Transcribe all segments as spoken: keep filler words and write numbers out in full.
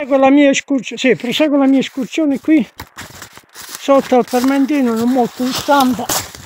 Proseguo la mia escursione, sì, proseguo la mia escursione qui sotto al Permentino, non molto distante.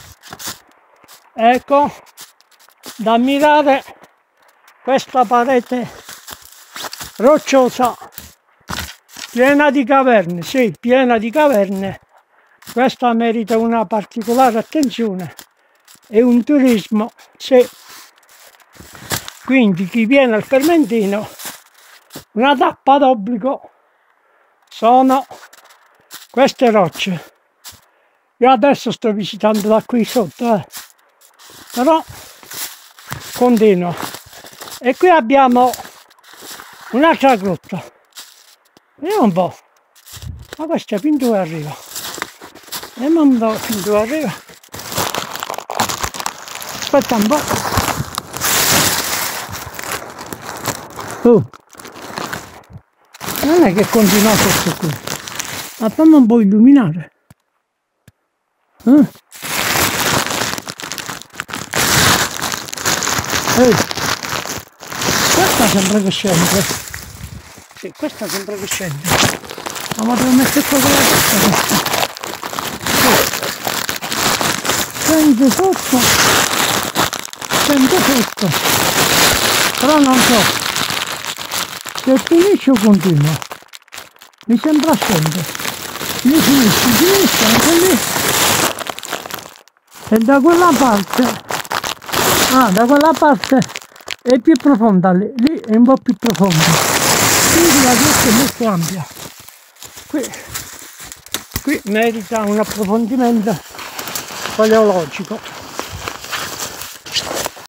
Ecco, da ammirare questa parete rocciosa piena di caverne, sì, piena di caverne. Questa merita una particolare attenzione e un turismo, sì. Quindi chi viene al Permentino, una tappa d'obbligo sono queste rocce. Io adesso sto visitando da qui sotto, eh. Però continuo. E qui abbiamo un'altra grotta. Vediamo un po'. Ma questa fin dove arriva? Vediamo un po' fin dove arriva. Aspetta un po'. Oh. Non è che continua questo qui. Ma fammi un po' illuminare. Eh? Ehi. Questa sembra che scende. Sì, questa sembra che scende. Ma devo mettere qua con la testa. Scende sotto. Scende sotto. Però non so. Se finisce o continua? Mi sembra scendere. Mi finisce, finisce anche lì. E da quella parte. Ah, da quella parte è più profonda, lì, lì è un po' più profonda. Quindi la grotta è molto ampia. Qui, qui merita un approfondimento paleologico.